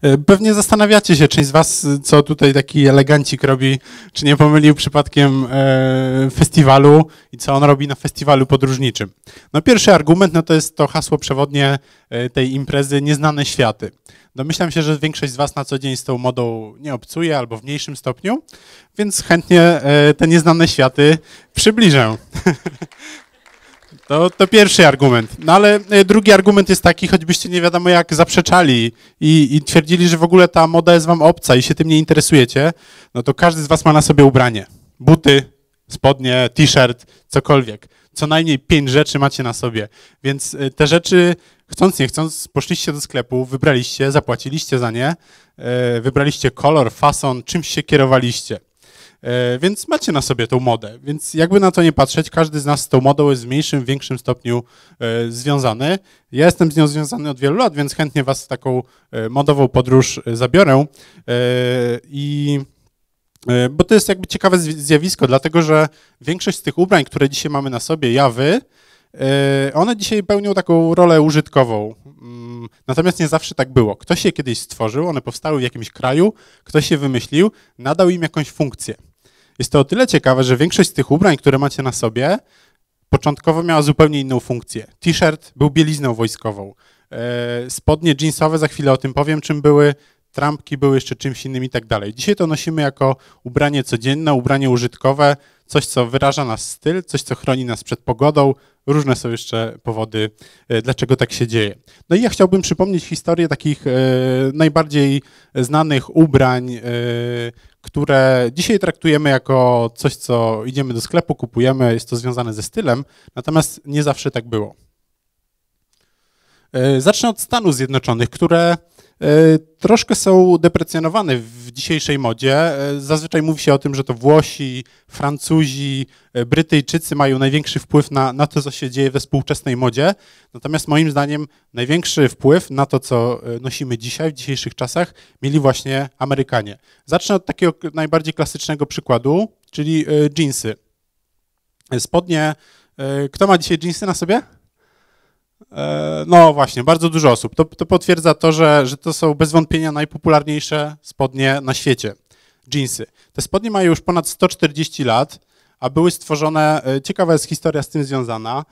Pewnie zastanawiacie się, część z was, co tutaj taki elegancik robi, czy nie pomylił przypadkiem festiwalu i co on robi na festiwalu podróżniczym. No pierwszy argument, no to jest to hasło przewodnie tej imprezy Nieznane Światy. Domyślam się, że większość z was na co dzień z tą modą nie obcuje albo w mniejszym stopniu, więc chętnie te nieznane światy przybliżę. To pierwszy argument. No ale drugi argument jest taki, choćbyście nie wiadomo jak zaprzeczali i twierdzili, że w ogóle ta moda jest wam obca i się tym nie interesujecie, no to każdy z was ma na sobie ubranie. Buty, spodnie, t-shirt, cokolwiek. Co najmniej 5 rzeczy macie na sobie. Więc te rzeczy, chcąc nie chcąc, poszliście do sklepu, wybraliście, zapłaciliście za nie, wybraliście kolor, fason, czymś się kierowaliście. Więc macie na sobie tą modę, więc jakby na to nie patrzeć, każdy z nas z tą modą jest w mniejszym, większym stopniu związany. Ja jestem z nią związany od wielu lat, więc chętnie was w taką modową podróż zabiorę. Bo to jest jakby ciekawe zjawisko, dlatego że większość z tych ubrań, które dzisiaj mamy na sobie, wy, one dzisiaj pełnią taką rolę użytkową. Natomiast nie zawsze tak było. Ktoś je kiedyś stworzył, one powstały w jakimś kraju, ktoś je wymyślił, nadał im jakąś funkcję. Jest to o tyle ciekawe, że większość z tych ubrań, które macie na sobie, początkowo miała zupełnie inną funkcję. T-shirt był bielizną wojskową. Spodnie jeansowe, za chwilę o tym powiem, czym były. Trampki były jeszcze czymś innym i tak dalej. Dzisiaj to nosimy jako ubranie codzienne, ubranie użytkowe, coś, co wyraża nasz styl, coś, co chroni nas przed pogodą. Różne są jeszcze powody, dlaczego tak się dzieje. No i ja chciałbym przypomnieć historię takich najbardziej znanych ubrań, które dzisiaj traktujemy jako coś, co idziemy do sklepu, kupujemy, jest to związane ze stylem, natomiast nie zawsze tak było. Zacznę od Stanów Zjednoczonych, które troszkę są deprecjonowane w dzisiejszej modzie. Zazwyczaj mówi się o tym, że to Włosi, Francuzi, Brytyjczycy mają największy wpływ na to, co się dzieje we współczesnej modzie. Natomiast moim zdaniem największy wpływ na to, co nosimy dzisiaj, w dzisiejszych czasach, mieli właśnie Amerykanie. Zacznę od takiego najbardziej klasycznego przykładu, czyli dżinsy. Spodnie. Kto ma dzisiaj dżinsy na sobie? No właśnie, bardzo dużo osób. To potwierdza to, że to są bez wątpienia najpopularniejsze spodnie na świecie. Dżinsy. Te spodnie mają już ponad 140 lat, a były stworzone, ciekawa jest historia z tym związana,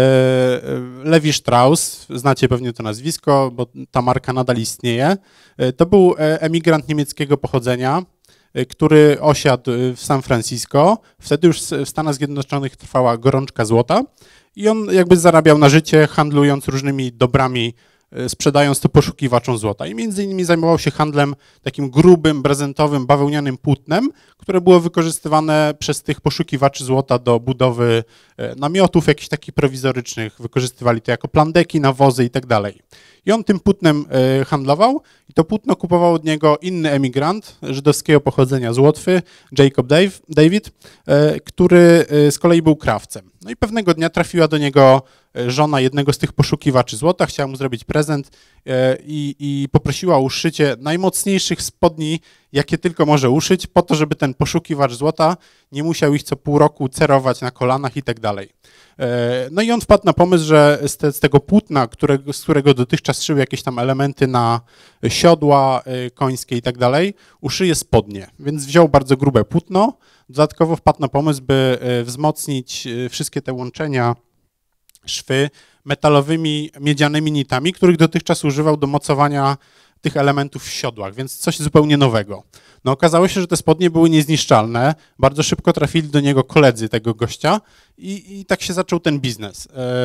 Levi Strauss, znacie pewnie to nazwisko, bo ta marka nadal istnieje. To był emigrant niemieckiego pochodzenia, który osiadł w San Francisco. Wtedy już w Stanach Zjednoczonych trwała gorączka złota i on jakby zarabiał na życie, handlując różnymi dobrami, sprzedając to poszukiwaczom złota. I między innymi zajmował się handlem takim grubym, prezentowym, bawełnianym płótnem, które było wykorzystywane przez tych poszukiwaczy złota do budowy namiotów jakichś takich prowizorycznych. Wykorzystywali to jako plandeki, nawozy i tak dalej. I on tym płótnem handlował i to płótno kupował od niego inny emigrant żydowskiego pochodzenia z Łotwy, Jacob David, który z kolei był krawcem. No i pewnego dnia trafiła do niego żona jednego z tych poszukiwaczy złota, chciała mu zrobić prezent i poprosiła o uszycie najmocniejszych spodni, jakie tylko może uszyć, po to, żeby ten poszukiwacz złota nie musiał ich co pół roku cerować na kolanach i tak dalej. No i on wpadł na pomysł, że z tego płótna, z którego dotychczas szyły jakieś tam elementy na siodła końskie i tak dalej, uszyje spodnie. Więc wziął bardzo grube płótno, dodatkowo wpadł na pomysł, by wzmocnić wszystkie te łączenia, szwy metalowymi, miedzianymi nitami, których dotychczas używał do mocowania tych elementów w siodłach, więc coś zupełnie nowego. No okazało się, że te spodnie były niezniszczalne, bardzo szybko trafili do niego koledzy tego gościa i tak się zaczął ten biznes.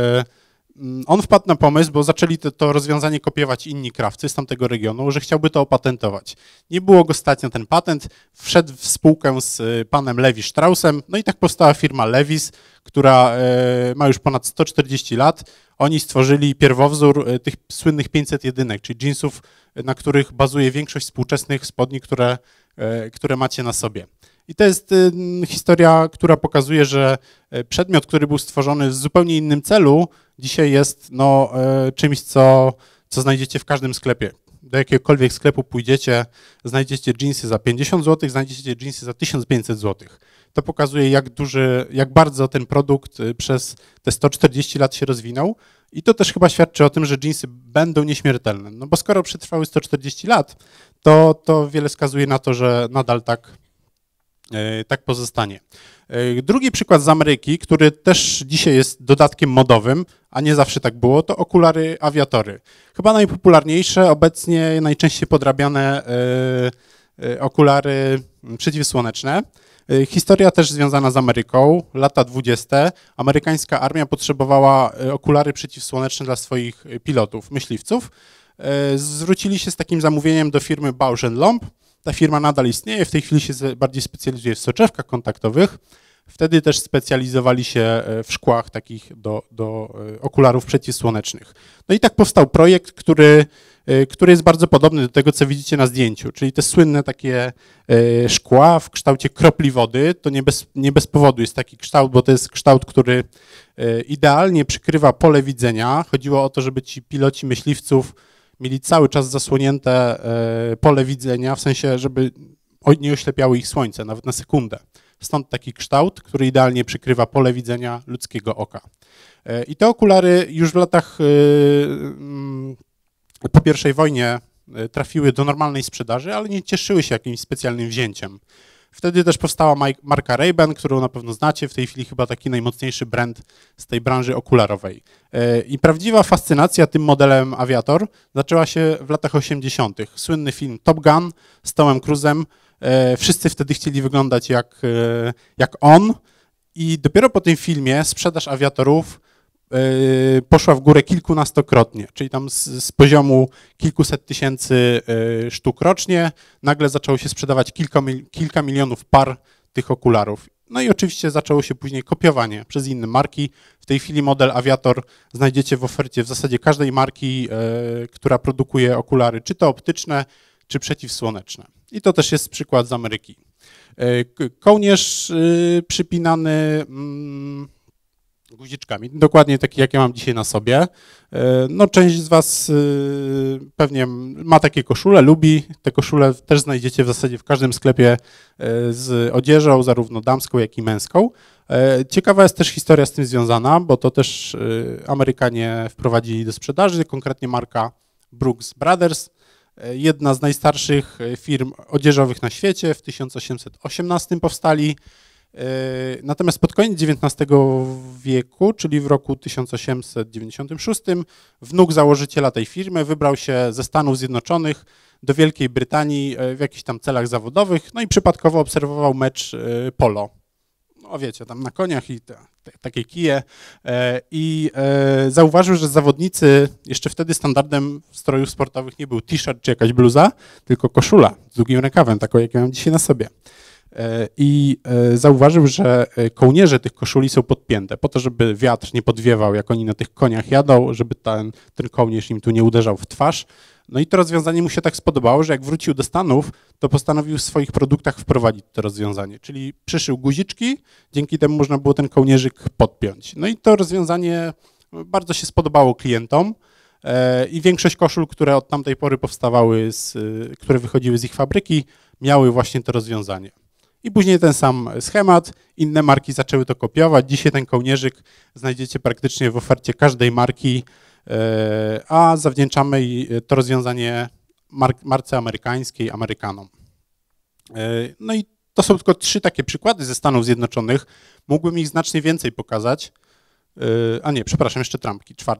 On wpadł na pomysł, bo zaczęli to rozwiązanie kopiować inni krawcy z tamtego regionu, że chciałby to opatentować. Nie było go stać na ten patent, wszedł w spółkę z panem Levi Straussem, no i tak powstała firma Levi's, która ma już ponad 140 lat. Oni stworzyli pierwowzór tych słynnych 500 jedynek, czyli jeansów, na których bazuje większość współczesnych spodni, które macie na sobie. I to jest historia, która pokazuje, że przedmiot, który był stworzony w zupełnie innym celu, dzisiaj jest czymś, co znajdziecie w każdym sklepie. Do jakiegokolwiek sklepu pójdziecie, znajdziecie dżinsy za 50 zł, znajdziecie dżinsy za 1500 zł. To pokazuje, jak bardzo ten produkt przez te 140 lat się rozwinął I to też chyba świadczy o tym, że dżinsy będą nieśmiertelne. No bo skoro przetrwały 140 lat, to wiele wskazuje na to, że nadal tak pozostanie. Drugi przykład z Ameryki, który też dzisiaj jest dodatkiem modowym, a nie zawsze tak było, to okulary awiatory. Chyba najpopularniejsze, obecnie najczęściej podrabiane okulary przeciwsłoneczne. Historia też związana z Ameryką, lata 20. Amerykańska armia potrzebowała okulary przeciwsłoneczne dla swoich pilotów, myśliwców. Zwrócili się z takim zamówieniem do firmy Bausch Lomb. Ta firma nadal istnieje, w tej chwili się bardziej specjalizuje w soczewkach kontaktowych. Wtedy też specjalizowali się w szkłach takich do okularów przeciwsłonecznych. No i tak powstał projekt, który jest bardzo podobny do tego, co widzicie na zdjęciu, czyli te słynne takie szkła w kształcie kropli wody. To nie bez powodu jest taki kształt, bo to jest kształt, który idealnie przykrywa pole widzenia. Chodziło o to, żeby ci piloci myśliwców mieli cały czas zasłonięte pole widzenia, w sensie, żeby nie oślepiało ich słońce, nawet na sekundę. Stąd taki kształt, który idealnie przykrywa pole widzenia ludzkiego oka. I te okulary już w latach po I wojnie trafiły do normalnej sprzedaży, ale nie cieszyły się jakimś specjalnym wzięciem. Wtedy też powstała marka Ray-Ban, którą na pewno znacie, w tej chwili chyba taki najmocniejszy brand z tej branży okularowej. I prawdziwa fascynacja tym modelem Aviator zaczęła się w latach 80. Słynny film Top Gun z Tomem Cruise'em. Wszyscy wtedy chcieli wyglądać jak on i dopiero po tym filmie sprzedaż awiatorów poszła w górę kilkunastokrotnie, czyli tam z poziomu kilkuset tysięcy sztuk rocznie nagle zaczęło się sprzedawać kilka milionów par tych okularów. No i oczywiście zaczęło się później kopiowanie przez inne marki. W tej chwili model Aviator znajdziecie w ofercie w zasadzie każdej marki, która produkuje okulary, czy to optyczne, czy przeciwsłoneczne. I to też jest przykład z Ameryki. Kołnierz przypinany guziczkami, dokładnie taki, jak ja mam dzisiaj na sobie. No, część z Was pewnie ma takie koszule, lubi. Te koszule też znajdziecie w zasadzie w każdym sklepie z odzieżą, zarówno damską, jak i męską. Ciekawa jest też historia z tym związana, bo to też Amerykanie wprowadzili do sprzedaży, konkretnie marka Brooks Brothers, jedna z najstarszych firm odzieżowych na świecie, w 1818 powstali. Natomiast pod koniec XIX wieku, czyli w roku 1896, wnuk założyciela tej firmy wybrał się ze Stanów Zjednoczonych do Wielkiej Brytanii w jakichś tam celach zawodowych, no i przypadkowo obserwował mecz polo. No wiecie, tam na koniach i takie kije i zauważył, że zawodnicy, jeszcze wtedy standardem strojów sportowych nie był t-shirt czy jakaś bluza, tylko koszula z długim rękawem, taką jak ja mam dzisiaj na sobie. I zauważył, że kołnierze tych koszuli są podpięte po to, żeby wiatr nie podwiewał, jak oni na tych koniach jadą, żeby ten kołnierz im tu nie uderzał w twarz. No i to rozwiązanie mu się tak spodobało, że jak wrócił do Stanów, to postanowił w swoich produktach wprowadzić to rozwiązanie, czyli przyszył guziczki, dzięki temu można było ten kołnierzyk podpiąć. No i to rozwiązanie bardzo się spodobało klientom i większość koszul, które od tamtej pory powstawały, które wychodziły z ich fabryki, miały właśnie to rozwiązanie. I później ten sam schemat, inne marki zaczęły to kopiować. Dzisiaj ten kołnierzyk znajdziecie praktycznie w ofercie każdej marki, a zawdzięczamy to rozwiązanie marce amerykańskiej, Amerykanom. No i to są tylko 3 takie przykłady ze Stanów Zjednoczonych. Mógłbym ich znacznie więcej pokazać. A nie, przepraszam, jeszcze trampki, 4.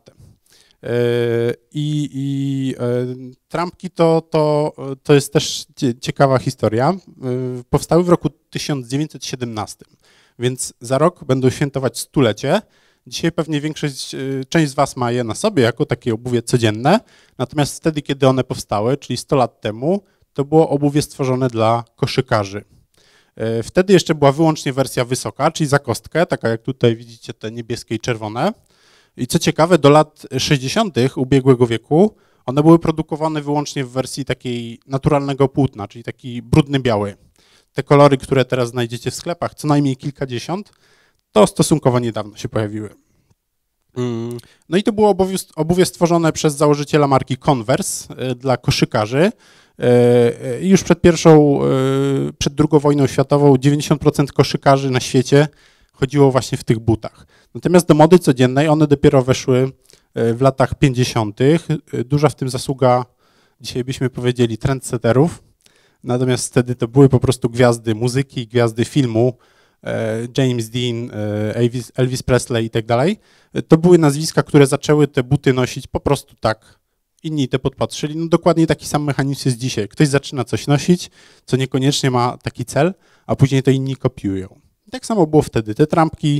Trampki to jest też ciekawa historia. Powstały w roku 1917, więc za rok będą świętować 100-lecie. Dzisiaj pewnie część z Was ma je na sobie jako takie obuwie codzienne, natomiast wtedy, kiedy one powstały, czyli 100 lat temu, to było obuwie stworzone dla koszykarzy. Wtedy jeszcze była wyłącznie wersja wysoka, czyli za kostkę, taka jak tutaj widzicie te niebieskie i czerwone. I co ciekawe, do lat 60. ubiegłego wieku one były produkowane wyłącznie w wersji takiej naturalnego płótna, czyli taki brudny biały. Te kolory, które teraz znajdziecie w sklepach, co najmniej kilkadziesiąt, to stosunkowo niedawno się pojawiły. No i to było obuwie stworzone przez założyciela marki Converse dla koszykarzy. Już przed II wojną światową 90% koszykarzy na świecie chodziło właśnie w tych butach. Natomiast do mody codziennej one dopiero weszły w latach 50. Duża w tym zasługa, dzisiaj byśmy powiedzieli, trendsetterów. Natomiast wtedy to były po prostu gwiazdy muzyki, gwiazdy filmu, James Dean, Elvis Presley i tak dalej. To były nazwiska, które zaczęły te buty nosić po prostu tak. Inni te podpatrzyli. No dokładnie taki sam mechanizm jest dzisiaj. Ktoś zaczyna coś nosić, co niekoniecznie ma taki cel, a później to inni kopiują. I tak samo było wtedy. Te trampki,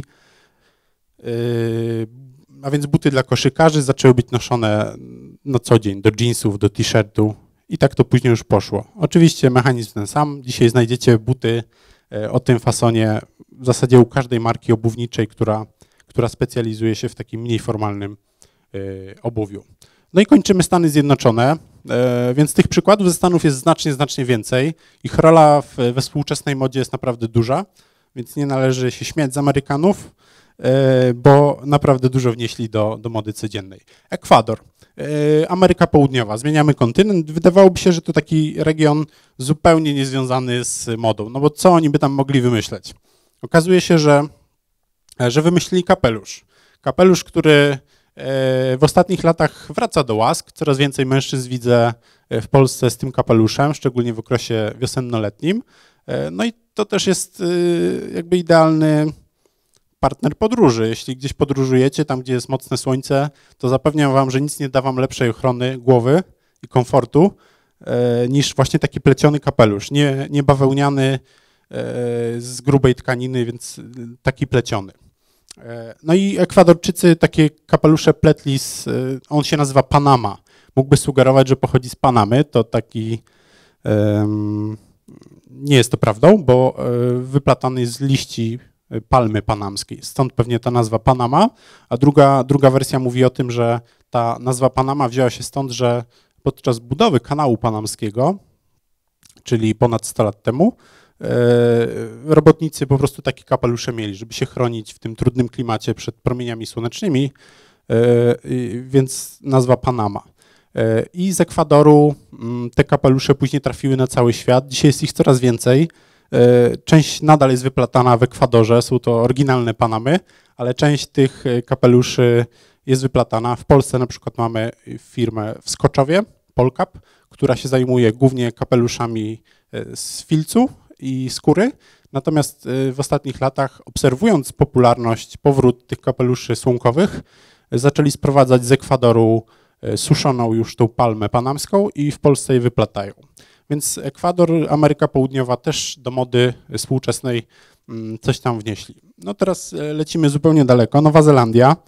a więc buty dla koszykarzy zaczęły być noszone na co dzień, do jeansów, do t-shirtu i tak to później już poszło. Oczywiście mechanizm ten sam. Dzisiaj znajdziecie buty o tym fasonie w zasadzie u każdej marki obuwniczej, która specjalizuje się w takim mniej formalnym obuwiu. No i kończymy Stany Zjednoczone, więc tych przykładów ze Stanów jest znacznie więcej. Ich rola we współczesnej modzie jest naprawdę duża, więc nie należy się śmiać z Amerykanów, bo naprawdę dużo wnieśli do mody codziennej. Ekwador, Ameryka Południowa, zmieniamy kontynent. Wydawałoby się, że to taki region zupełnie niezwiązany z modą, no bo co oni by tam mogli wymyśleć? Okazuje się, że wymyślili kapelusz. Kapelusz, który w ostatnich latach wraca do łask. Coraz więcej mężczyzn widzę w Polsce z tym kapeluszem, szczególnie w okresie wiosennoletnim. No i to też jest jakby idealny partner podróży. Jeśli gdzieś podróżujecie, tam gdzie jest mocne słońce, to zapewniam wam, że nic nie da wam lepszej ochrony głowy i komfortu niż właśnie taki pleciony kapelusz. Nie bawełniany z grubej tkaniny, więc taki pleciony. No i Ekwadorczycy takie kapelusze pletli on się nazywa Panama. Mógłby sugerować, że pochodzi z Panamy, to taki, nie jest to prawdą, bo wyplatany jest z liści palmy panamskiej, stąd pewnie ta nazwa Panama, a druga wersja mówi o tym, że ta nazwa Panama wzięła się stąd, że podczas budowy kanału panamskiego, czyli ponad 100 lat temu, robotnicy po prostu takie kapelusze mieli, żeby się chronić w tym trudnym klimacie przed promieniami słonecznymi, więc nazwa Panama. I z Ekwadoru te kapelusze później trafiły na cały świat. Dzisiaj jest ich coraz więcej. Część nadal jest wyplatana w Ekwadorze, są to oryginalne Panamy, ale część tych kapeluszy jest wyplatana. W Polsce na przykład mamy firmę w Skoczowie, Polkap, która się zajmuje głównie kapeluszami z filcu i skóry. Natomiast w ostatnich latach, obserwując popularność, powrót tych kapeluszy słonkowych, zaczęli sprowadzać z Ekwadoru suszoną już tą palmę panamską i w Polsce je wyplatają. Więc Ekwador, Ameryka Południowa też do mody współczesnej coś tam wnieśli. No teraz lecimy zupełnie daleko. Nowa Zelandia.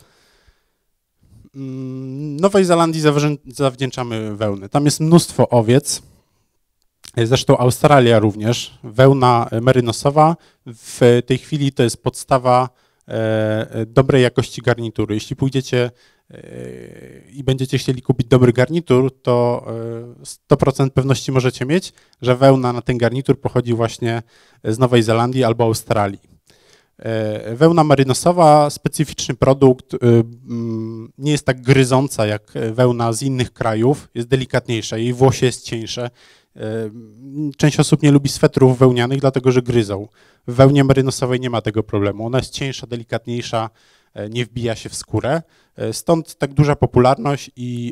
Nowej Zelandii zawdzięczamy wełny. Tam jest mnóstwo owiec. Zresztą Australia również, wełna merynosowa. W tej chwili to jest podstawa dobrej jakości garnitury. Jeśli pójdziecie i będziecie chcieli kupić dobry garnitur, to 100% pewności możecie mieć, że wełna na ten garnitur pochodzi właśnie z Nowej Zelandii albo Australii. Wełna merynosowa, specyficzny produkt, nie jest tak gryząca jak wełna z innych krajów, jest delikatniejsza, jej włosie jest cieńsze. Część osób nie lubi swetrów wełnianych, dlatego że gryzą. W wełnie merynosowej nie ma tego problemu. Ona jest cieńsza, delikatniejsza, nie wbija się w skórę. Stąd tak duża popularność i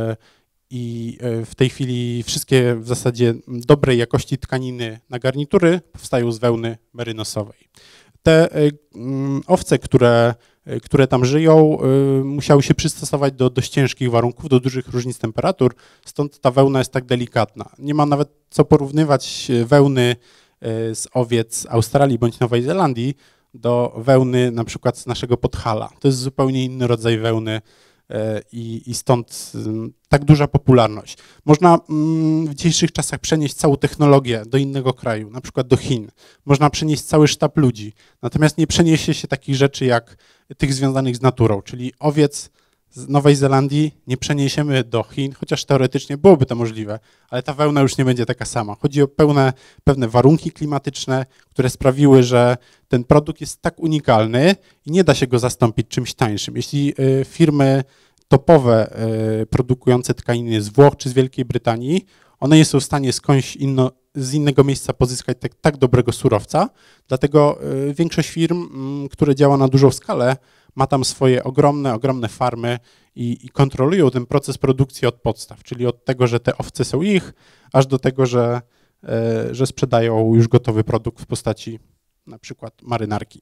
w tej chwili wszystkie w zasadzie dobrej jakości tkaniny na garnitury powstają z wełny merynosowej. Te owce, które tam żyją, musiały się przystosować do dość ciężkich warunków, do dużych różnic temperatur, stąd ta wełna jest tak delikatna. Nie ma nawet co porównywać wełny z owiec Australii bądź Nowej Zelandii do wełny na przykład z naszego Podhala. To jest zupełnie inny rodzaj wełny i stąd tak duża popularność. Można w dzisiejszych czasach przenieść całą technologię do innego kraju, na przykład do Chin. Można przenieść cały sztab ludzi, natomiast nie przeniesie się takich rzeczy jak tych związanych z naturą, czyli owiec z Nowej Zelandii nie przeniesiemy do Chin, chociaż teoretycznie byłoby to możliwe, ale ta wełna już nie będzie taka sama. Chodzi o pewne warunki klimatyczne, które sprawiły, że ten produkt jest tak unikalny i nie da się go zastąpić czymś tańszym. Jeśli firmy topowe produkujące tkaniny z Włoch czy z Wielkiej Brytanii, one nie są w stanie z innego miejsca pozyskać tak dobrego surowca, dlatego większość firm, które działa na dużą skalę, ma tam swoje ogromne farmy i kontrolują ten proces produkcji od podstaw, czyli od tego, że te owce są ich, aż do tego, że sprzedają już gotowy produkt w postaci na przykład marynarki.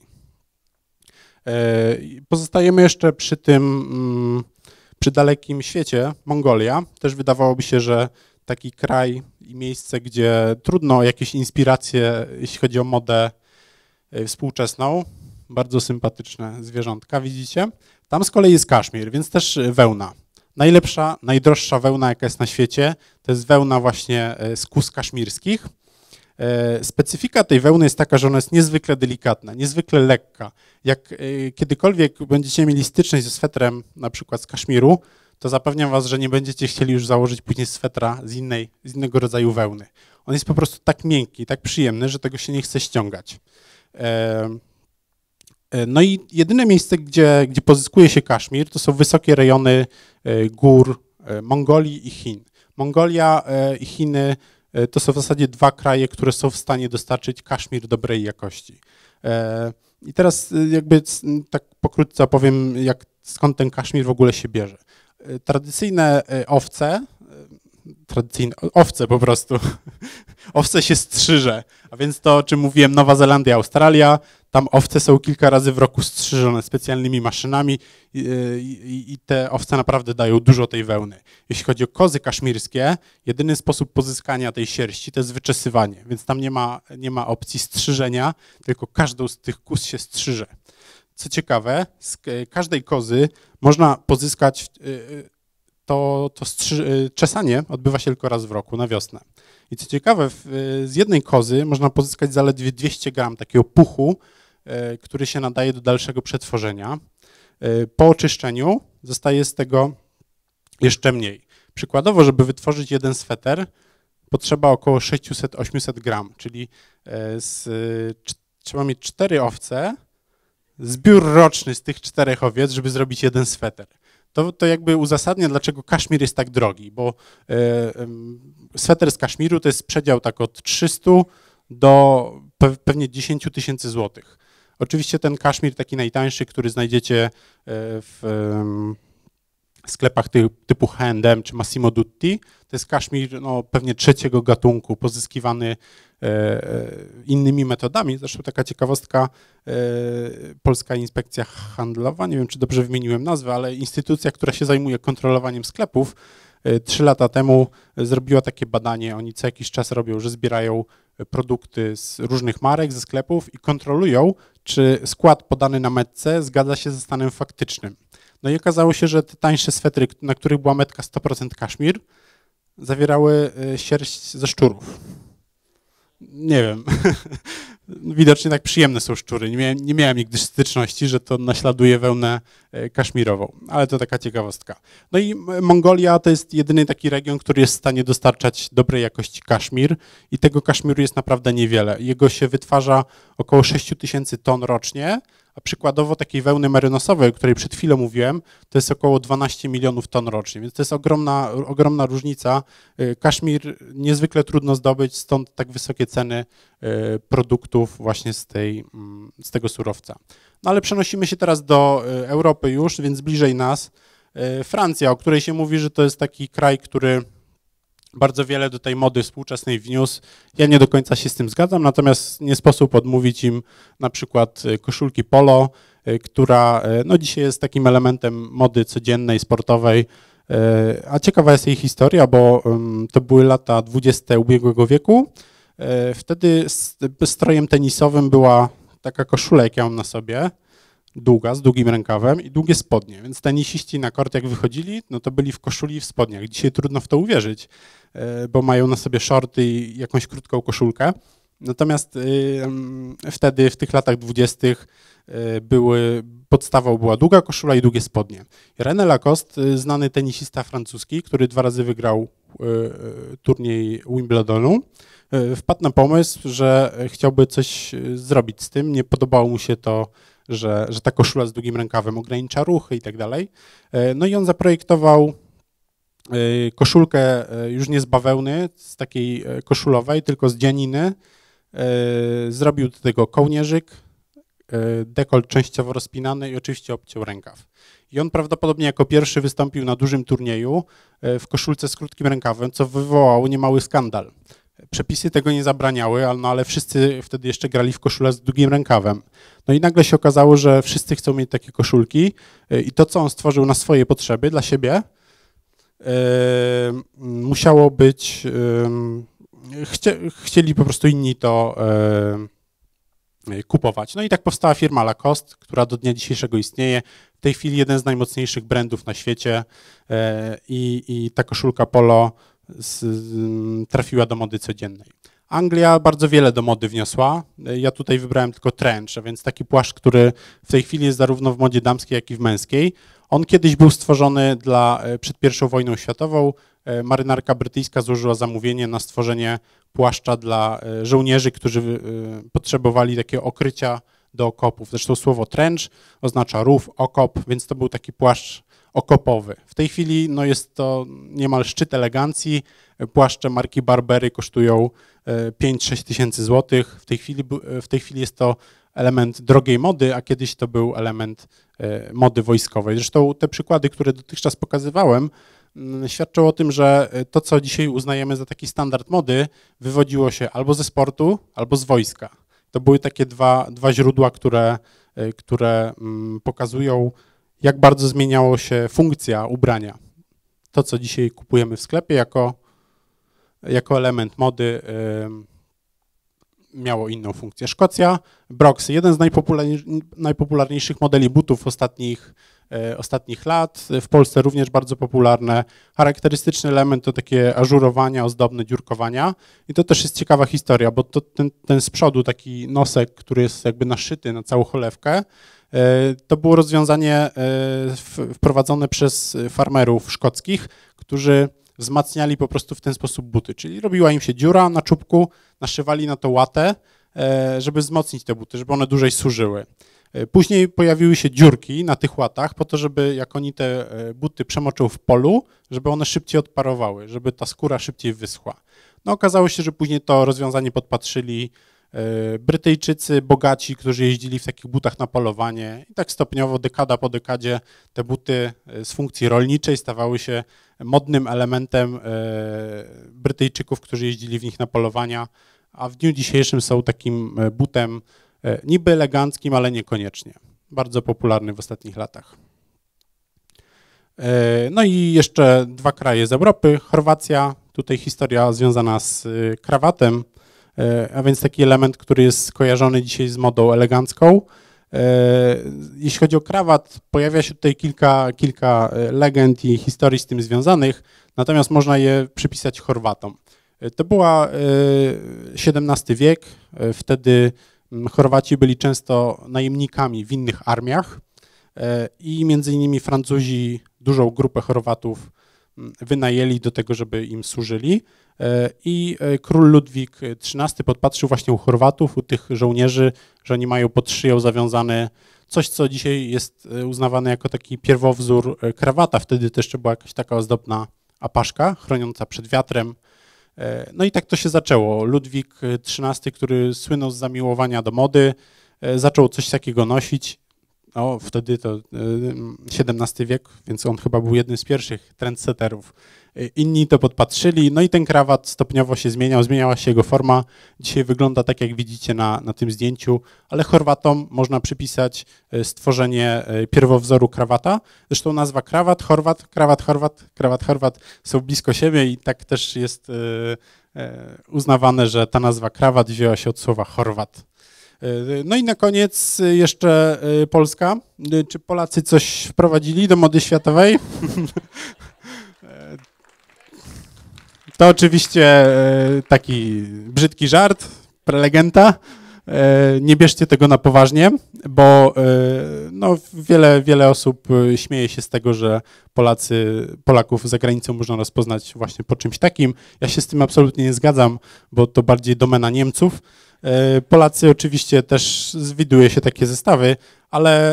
Pozostajemy jeszcze przy dalekim świecie, Mongolia. Też wydawałoby się, że taki kraj i miejsce, gdzie trudno o jakieś inspiracje, jeśli chodzi o modę współczesną. Bardzo sympatyczne zwierzątka, widzicie? Tam z kolei jest Kaszmir, więc też wełna. Najlepsza, najdroższa wełna, jaka jest na świecie, to jest wełna właśnie z kóz kaszmirskich. Specyfika tej wełny jest taka, że ona jest niezwykle delikatna, niezwykle lekka. Jak kiedykolwiek będziecie mieli styczność ze swetrem, na przykład z Kaszmiru, to zapewniam was, że nie będziecie chcieli już założyć później swetra z innego rodzaju wełny. On jest po prostu tak miękki, tak przyjemny, że tego się nie chce ściągać. No i jedyne miejsce, gdzie pozyskuje się Kaszmir, to są wysokie rejony gór Mongolii i Chin. Mongolia i Chiny to są w zasadzie dwa kraje, które są w stanie dostarczyć Kaszmir dobrej jakości. I teraz jakby tak pokrótce opowiem, skąd ten Kaszmir w ogóle się bierze. Tradycyjne owce po prostu, owce się strzyże, a więc to, o czym mówiłem, Nowa Zelandia, Australia, tam owce są kilka razy w roku strzyżone specjalnymi maszynami i te owce naprawdę dają dużo tej wełny. Jeśli chodzi o kozy kaszmirskie, jedyny sposób pozyskania tej sierści to jest wyczesywanie, więc tam nie ma opcji strzyżenia, tylko każdą z tych kóz się strzyże. Co ciekawe, z każdej kozy można pozyskać czesanie odbywa się tylko raz w roku, na wiosnę. I co ciekawe, z jednej kozy można pozyskać zaledwie 200 gram takiego puchu, który się nadaje do dalszego przetworzenia. Po oczyszczeniu zostaje z tego jeszcze mniej. Przykładowo, żeby wytworzyć jeden sweter, potrzeba około 600-800 gram, czyli trzeba mieć 4 owce, zbiór roczny z tych 4 owiec, żeby zrobić jeden sweter. To jakby uzasadnia, dlaczego Kaszmir jest tak drogi, bo sweter z Kaszmiru to jest przedział tak od 300 do pewnie 10 000 złotych. Oczywiście ten Kaszmir taki najtańszy, który znajdziecie w sklepach typu H&M czy Massimo Dutti, to jest Kaszmir pewnie trzeciego gatunku, pozyskiwany innymi metodami. Zresztą taka ciekawostka, Polska Inspekcja Handlowa, nie wiem, czy dobrze wymieniłem nazwę, ale instytucja, która się zajmuje kontrolowaniem sklepów, 3 lata temu zrobiła takie badanie, oni co jakiś czas robią, że zbierają produkty z różnych marek, ze sklepów i kontrolują, czy skład podany na metce zgadza się ze stanem faktycznym. No i okazało się, że te tańsze swetry, na których była metka 100% Kaszmir, zawierały sierść ze szczurów. Nie wiem, widocznie tak przyjemne są szczury. Nie miałem nigdy styczności, że to naśladuje wełnę kaszmirową, ale to taka ciekawostka. No i Mongolia to jest jedyny taki region, który jest w stanie dostarczać dobrej jakości kaszmir i tego kaszmiru jest naprawdę niewiele. Jego się wytwarza około 6 000 ton rocznie, a przykładowo takiej wełny merynosowej, o której przed chwilą mówiłem, to jest około 12 milionów ton rocznie, więc to jest ogromna różnica. Kaszmir niezwykle trudno zdobyć, stąd tak wysokie ceny produktów właśnie z tego surowca. No ale przenosimy się teraz do Europy już, więc bliżej nas. Francja, o której się mówi, że to jest taki kraj, który bardzo wiele do tej mody współczesnej wniósł. Ja nie do końca się z tym zgadzam, natomiast nie sposób odmówić im na przykład koszulki polo, która no dzisiaj jest takim elementem mody codziennej, sportowej, a ciekawa jest jej historia, bo to były lata 20. ubiegłego wieku. Wtedy strojem tenisowym była taka koszula, jak ja mam na sobie, długa, z długim rękawem i długie spodnie, więc tenisiści na kort jak wychodzili, no to byli w koszuli i w spodniach. Dzisiaj trudno w to uwierzyć, bo mają na sobie shorty i jakąś krótką koszulkę. Natomiast wtedy, w tych latach 20. podstawą była długa koszula i długie spodnie. René Lacoste, znany tenisista francuski, który 2 razy wygrał turniej Wimbledonu, wpadł na pomysł, że chciałby coś zrobić z tym. Nie podobało mu się to, że ta koszula z długim rękawem ogranicza ruchy i tak dalej. No i on zaprojektował koszulkę już nie z bawełny, z takiej koszulowej, tylko z dzianiny. Zrobił do tego kołnierzyk, dekolt częściowo rozpinany i oczywiście obciął rękaw. I on prawdopodobnie jako pierwszy wystąpił na dużym turnieju w koszulce z krótkim rękawem, co wywołało niemały skandal. Przepisy tego nie zabraniały, ale wszyscy wtedy jeszcze grali w koszulę z długim rękawem. No i nagle się okazało, że wszyscy chcą mieć takie koszulki i to, co on stworzył na swoje potrzeby, dla siebie, musiało być, chcieli po prostu inni to kupować. No i tak powstała firma Lacoste, która do dnia dzisiejszego istnieje. W tej chwili jeden z najmocniejszych brandów na świecie i ta koszulka polo trafiła do mody codziennej. Anglia bardzo wiele do mody wniosła. Ja tutaj wybrałem tylko trench, a więc taki płaszcz, który w tej chwili jest zarówno w modzie damskiej, jak i w męskiej. On kiedyś był stworzony przed I wojną światową. Marynarka brytyjska złożyła zamówienie na stworzenie płaszcza dla żołnierzy, którzy potrzebowali takiego okrycia do okopów. Zresztą słowo trench oznacza rów, okop, więc to był taki płaszcz okopowy. W tej chwili no jest to niemal szczyt elegancji. Płaszcze marki Burberry kosztują 5-6 tysięcy złotych. W tej chwili jest to element drogiej mody, a kiedyś to był element mody wojskowej. Zresztą te przykłady, które dotychczas pokazywałem, świadczą o tym, że to, co dzisiaj uznajemy za taki standard mody, wywodziło się albo ze sportu, albo z wojska. To były takie dwa źródła, które pokazują, jak bardzo zmieniało się funkcja ubrania. To, co dzisiaj kupujemy w sklepie jako element mody, miało inną funkcję. Szkocja, Broxy, jeden z najpopularniejszych modeli butów ostatnich lat, w Polsce również bardzo popularne. Charakterystyczny element to takie ażurowania, ozdobne dziurkowania i to też jest ciekawa historia, bo to ten z przodu taki nosek, który jest jakby naszyty na całą cholewkę, to było rozwiązanie wprowadzone przez farmerów szkockich, którzy wzmacniali po prostu w ten sposób buty, czyli robiła im się dziura na czubku, naszywali na to łatę, żeby wzmocnić te buty, żeby one dłużej służyły. Później pojawiły się dziurki na tych łatach po to, żeby jak oni te buty przemoczą w polu, żeby one szybciej odparowały, żeby ta skóra szybciej wyschła. No okazało się, że później to rozwiązanie podpatrzyli Brytyjczycy, bogaci, którzy jeździli w takich butach na polowanie i tak stopniowo, dekada po dekadzie te buty z funkcji rolniczej stawały się modnym elementem Brytyjczyków, którzy jeździli w nich na polowania, a w dniu dzisiejszym są takim butem niby eleganckim, ale niekoniecznie. Bardzo popularny w ostatnich latach. No i jeszcze dwa kraje z Europy. Chorwacja, tutaj historia związana z krawatem, a więc taki element, który jest skojarzony dzisiaj z modą elegancką. Jeśli chodzi o krawat, pojawia się tutaj kilka legend i historii z tym związanych, natomiast można je przypisać Chorwatom. To była XVII wiek, wtedy Chorwaci byli często najemnikami w innych armiach i między innymi Francuzi dużą grupę Chorwatów wynajęli do tego, żeby im służyli i król Ludwik XIII podpatrzył właśnie u Chorwatów, u tych żołnierzy, że oni mają pod szyją zawiązane coś, co dzisiaj jest uznawane jako taki pierwowzór krawata. Wtedy też jeszcze była jakaś taka ozdobna apaszka chroniąca przed wiatrem. No i tak to się zaczęło. Ludwik XIII, który słynął z zamiłowania do mody, zaczął coś takiego nosić. No, wtedy to XVII wiek, więc on chyba był jednym z pierwszych trendsetterów. Inni to podpatrzyli, no i ten krawat stopniowo się zmieniał, zmieniała się jego forma. Dzisiaj wygląda tak, jak widzicie na tym zdjęciu, ale Chorwatom można przypisać stworzenie pierwowzoru krawata. Zresztą nazwa krawat, Chorwat, krawat, Chorwat, krawat, Chorwat są blisko siebie i tak też jest uznawane, że ta nazwa krawat wzięła się od słowa Chorwat. No i na koniec jeszcze Polska. Czy Polacy coś wprowadzili do mody światowej? To oczywiście taki brzydki żart, prelegenta. Nie bierzcie tego na poważnie, bo no, wiele osób śmieje się z tego, że Polaków za granicą można rozpoznać właśnie po czymś takim. Ja się z tym absolutnie nie zgadzam, bo to bardziej domena Niemców. Polacy oczywiście też widuje się takie zestawy, ale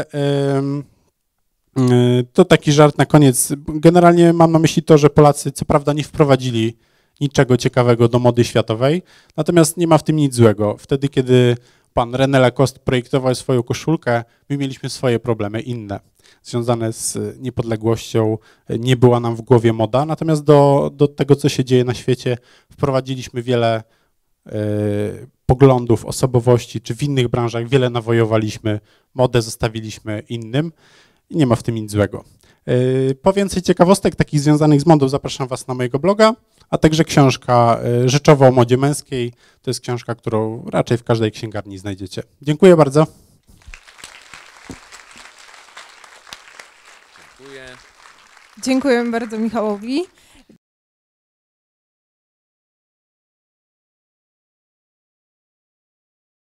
to taki żart na koniec. Generalnie mam na myśli to, że Polacy co prawda nie wprowadzili niczego ciekawego do mody światowej, natomiast nie ma w tym nic złego. Wtedy, kiedy pan René Lacoste projektował swoją koszulkę, my mieliśmy swoje problemy inne, związane z niepodległością. Nie była nam w głowie moda, natomiast do tego, co się dzieje na świecie, wprowadziliśmy wiele poglądów, osobowości, czy w innych branżach wiele nawojowaliśmy, modę zostawiliśmy innym i nie ma w tym nic złego. Po więcej ciekawostek takich związanych z modą zapraszam Was na mojego bloga, a także książka Rzeczowo o modzie męskiej. To jest książka, którą raczej w każdej księgarni znajdziecie. Dziękuję bardzo. Dziękuję bardzo Michałowi.